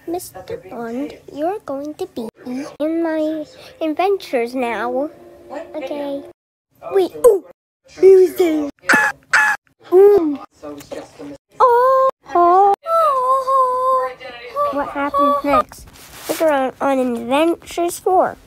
Mr. Bond, you're going to be in my Adventures now. Okay. Wait. Oh! Who's there? Ooh. Oh! Oh! Oh! What happens next? Look around on Adventures 4.